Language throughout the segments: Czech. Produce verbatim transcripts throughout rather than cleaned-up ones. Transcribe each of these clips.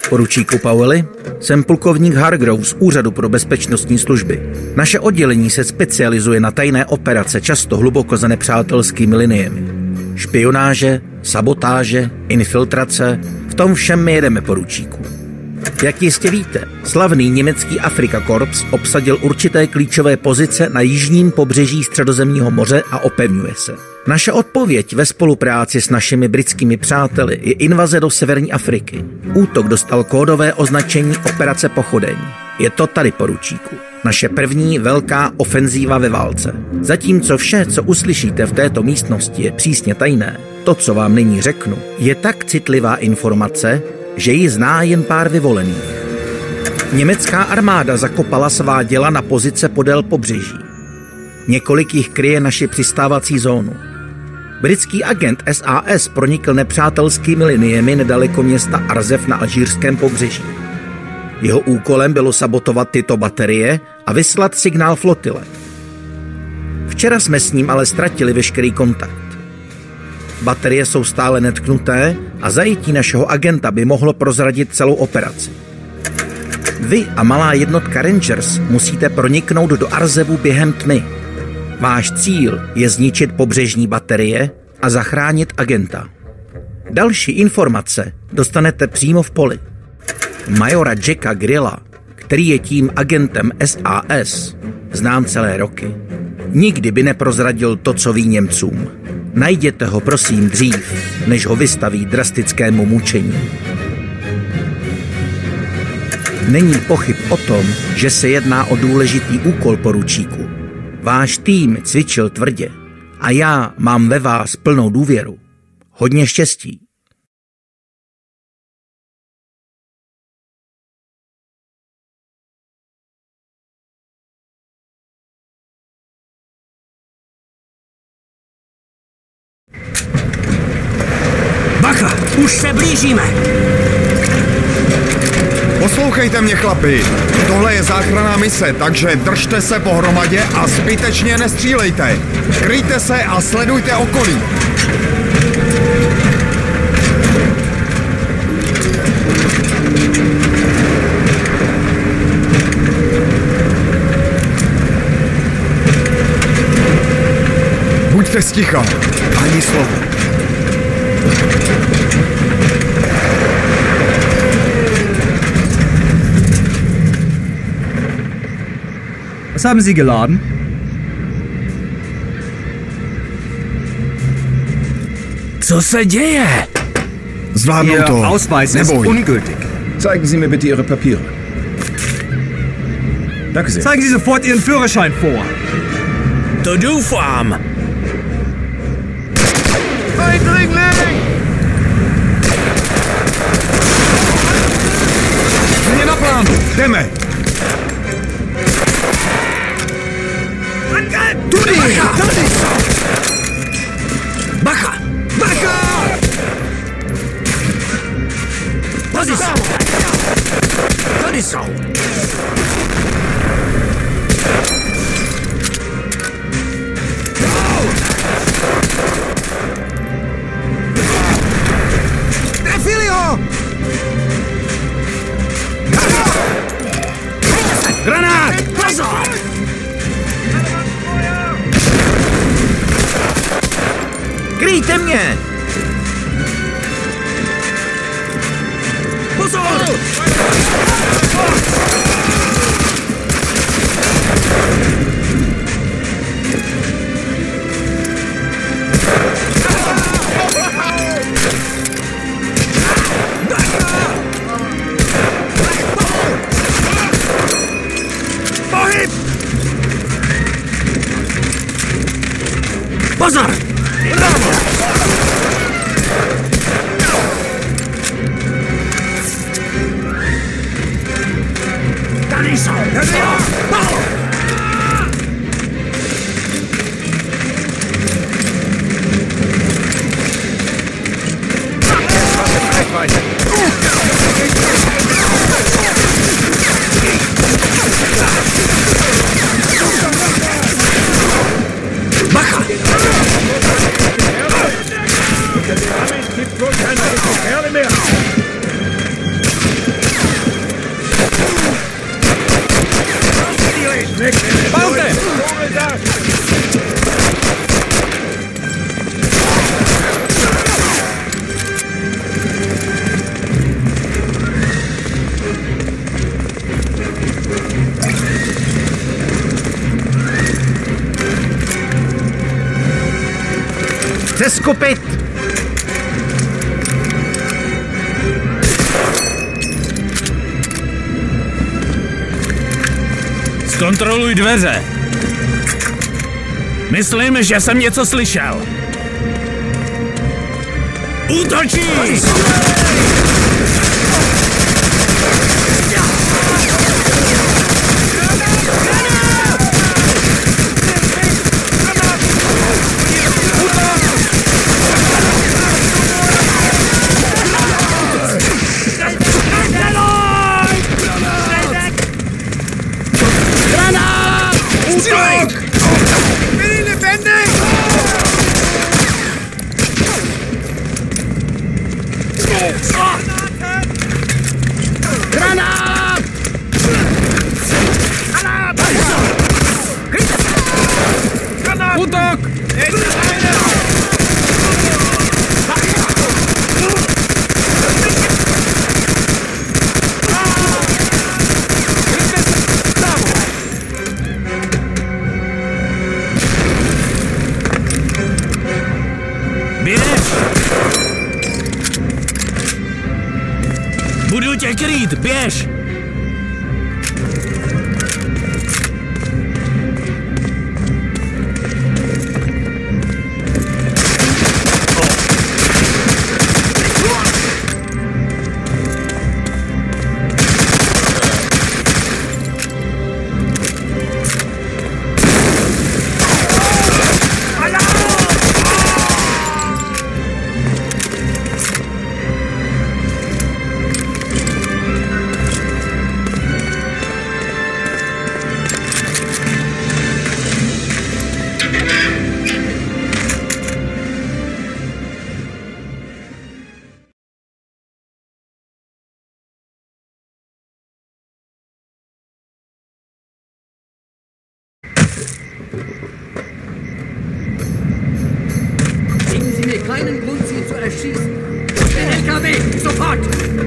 Poručíku Powelli, jsem plukovník Hargrove z Úřadu pro bezpečnostní služby. Naše oddělení se specializuje na tajné operace, často hluboko za nepřátelskými liniemi. Špionáže, sabotáže, infiltrace, v tom všem my jedeme, poručíku. Jak jistě víte, slavný německý Afrika Korps obsadil určité klíčové pozice na jižním pobřeží Středozemního moře a opevňuje se. Naše odpověď ve spolupráci s našimi britskými přáteli je invaze do severní Afriky. Útok dostal kódové označení Operace Pochodeň. Je to tady, poručíku. Naše první velká ofenzíva ve válce. Zatímco vše, co uslyšíte v této místnosti, je přísně tajné, to, co vám nyní řeknu, je tak citlivá informace, že ji zná jen pár vyvolených. Německá armáda zakopala svá děla na pozice podél pobřeží. Několik jich kryje naši přistávací zónu. Britský agent S A S pronikl nepřátelskými liniemi nedaleko města Arzef na alžírském pobřeží. Jeho úkolem bylo sabotovat tyto baterie a vyslat signál flotile. Včera jsme s ním ale ztratili veškerý kontakt. Baterie jsou stále netknuté a zajití našeho agenta by mohlo prozradit celou operaci. Vy a malá jednotka Rangers musíte proniknout do Arzevu během tmy. Váš cíl je zničit pobřežní baterie a zachránit agenta. Další informace dostanete přímo v poli. Majora Jacka Grilla, který je tím agentem S A S, znám celé roky. Nikdy by neprozradil to, co ví Němcům. Najděte ho prosím dřív, než ho vystaví drastickému mučení. Není pochyb o tom, že se jedná o důležitý úkol, poručíku. Váš tým cvičil tvrdě a já mám ve vás plnou důvěru. Hodně štěstí. Bacha, už se blížíme. Poslouchejte mě, chlapi. Tohle je záchranná mise, takže držte se pohromadě a zbytečně nestřílejte. Kryjte se a sledujte okolí. Buďte sticha, ani slovo. Was haben Sie geladen? Co se děje? Zvládnou Ihr to. Ausweis ist Neboj. ungültig. Zeigen Sie mir bitte Ihre Papiere. Danke sehr. Zeigen Sie sofort Ihren Führerschein vor. To doufám. Eindringling! Mě na plánu. Jdeme. Tudy! Tady! Bacha! Bacha! Pozice! Tady jsou! Trefili ho! Granát! Pozor! Kryjte mě! Pozor! Pohyb! Pozor! Seskupit! Zkontroluj dveře. Myslím, že jsem něco slyšel. Útočí! Budu tě krýt, běž! Geben Sie mir keinen Grund, Sie zu erschießen. Der L K W, sofort!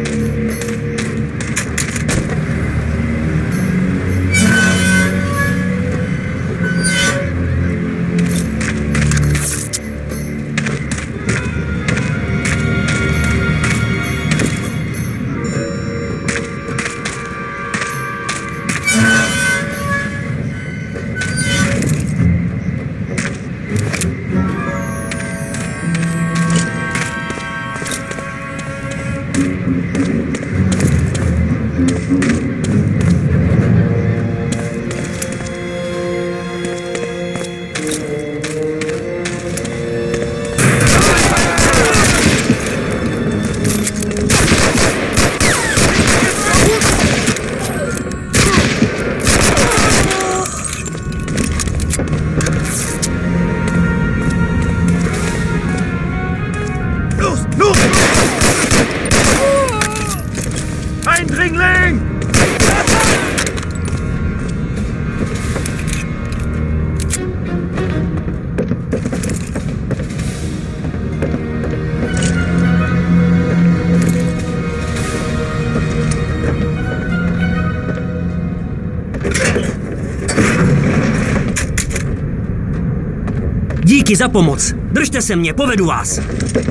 Díky za pomoc. Držte se mě, povedu vás.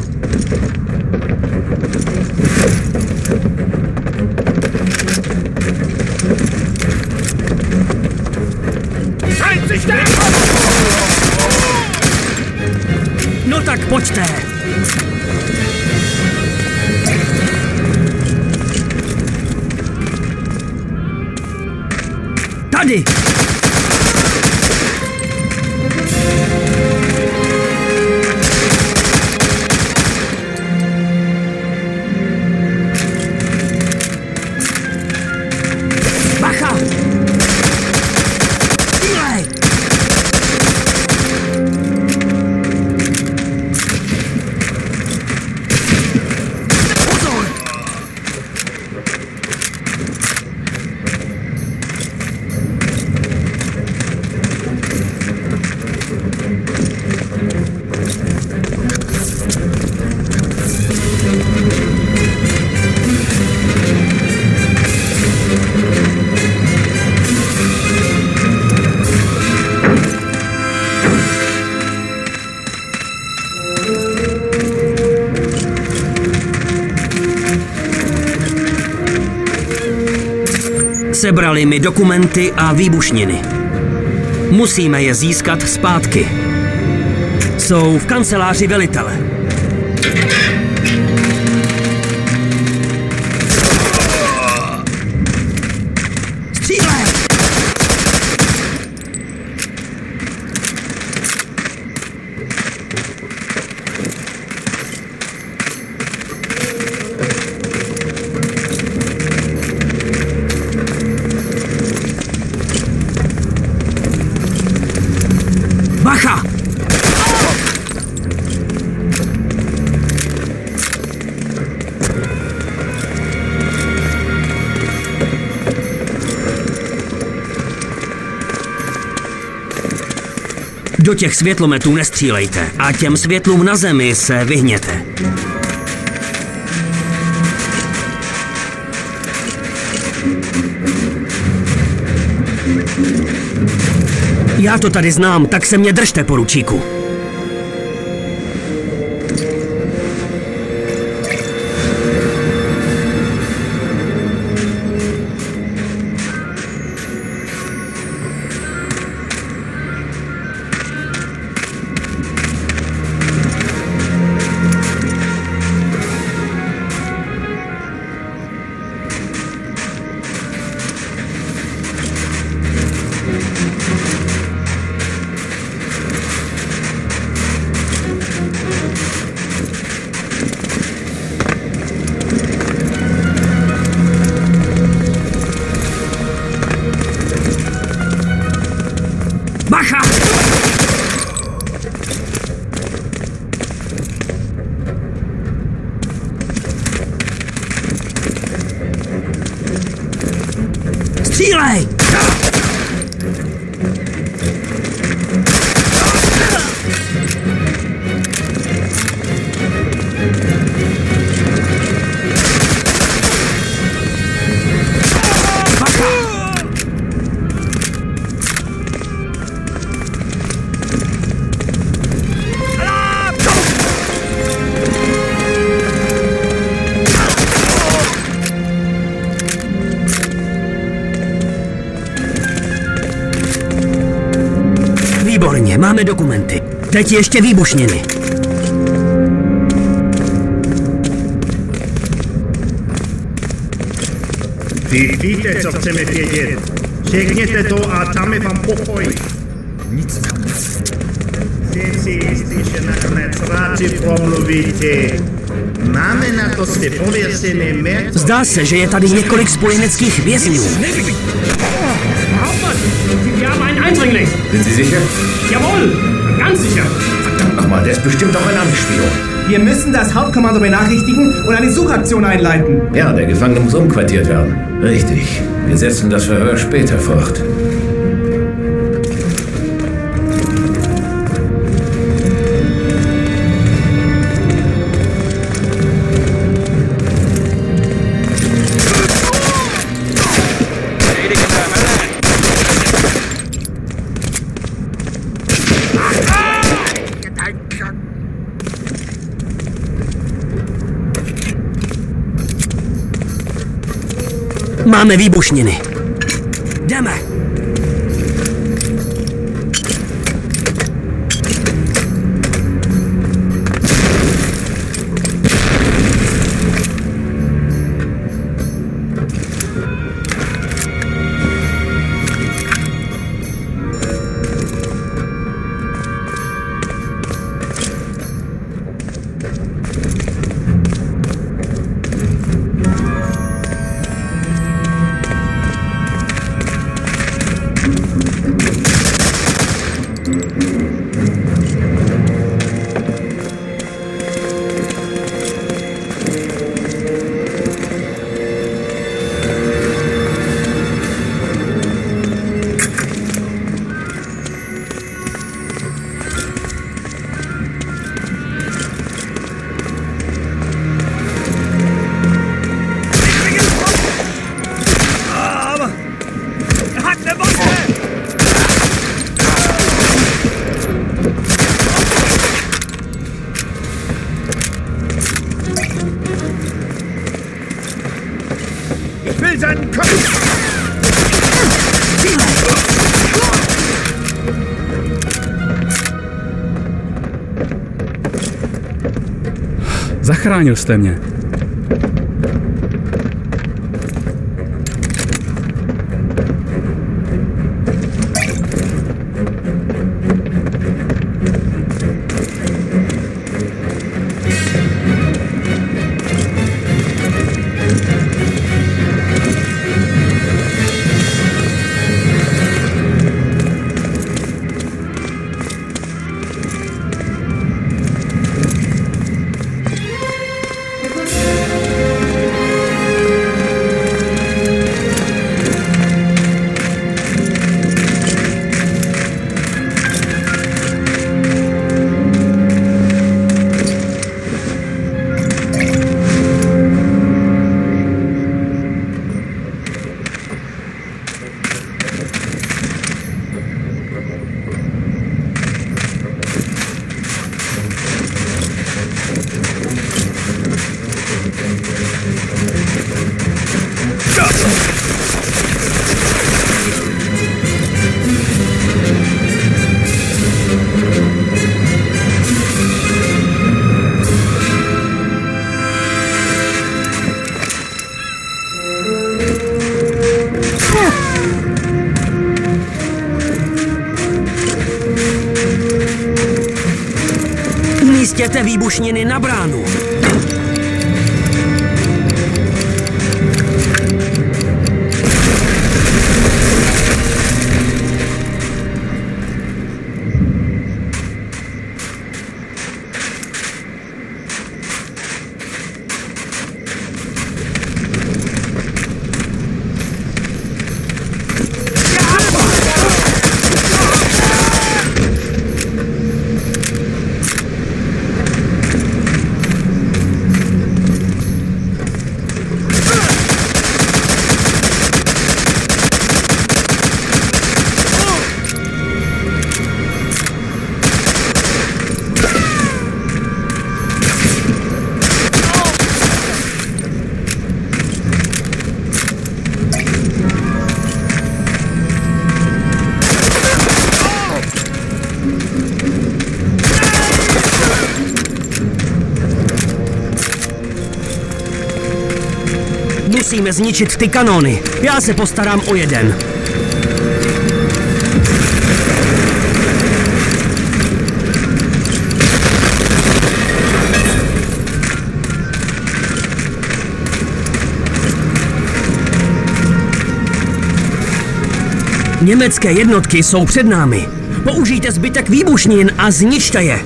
No tak pojďte. Tady. Sebrali mi dokumenty a výbušniny. Musíme je získat zpátky. Jsou v kanceláři velitele. Střílej! Bacha! Do těch světlometů nestřílejte a těm světlům na zemi se vyhněte. Já to tady znám, tak se mě držte, poručíku. Bacha! Střílej! Výborně, máme dokumenty. Teď ještě výbušniny. Vy víte, co chceme vědět. Řekněte to a dáme vám pokoj. Nic. Jsem si jistý, že nakonec rádi promluvíte. Máme na to své pověřené mérce. Zdá se, že je tady několik spojeneckých vězňů. Wir haben einen Eindringling. Sind Sie sicher? Jawohl, ganz sicher. Verdammt nochmal, der ist bestimmt auch ein Amtsspion. Wir müssen das Hauptkommando benachrichtigen und eine Suchaktion einleiten. Ja, der Gefangene muss umquartiert werden. Richtig. Wir setzen das Verhör später fort. Máme výbušniny. Jdeme. Ich will seinen Kopf! Zachránil jste mě. Umístěte výbušniny na bránu. Musíme zničit ty kanóny. Já se postarám o jeden. Německé jednotky jsou před námi. Použijte zbytek výbušnin a zničte je.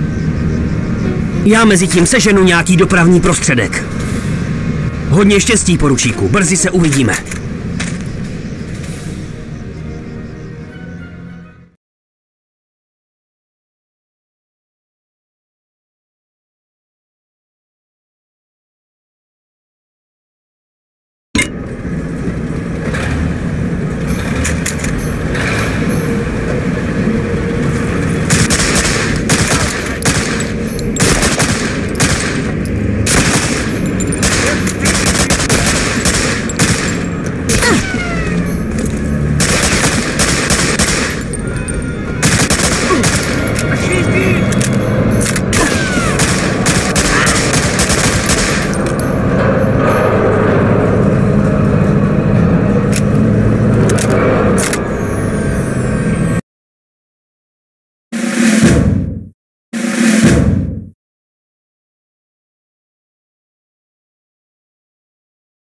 Já mezi tím seženu nějaký dopravní prostředek. Hodně štěstí, poručíku. Brzy se uvidíme.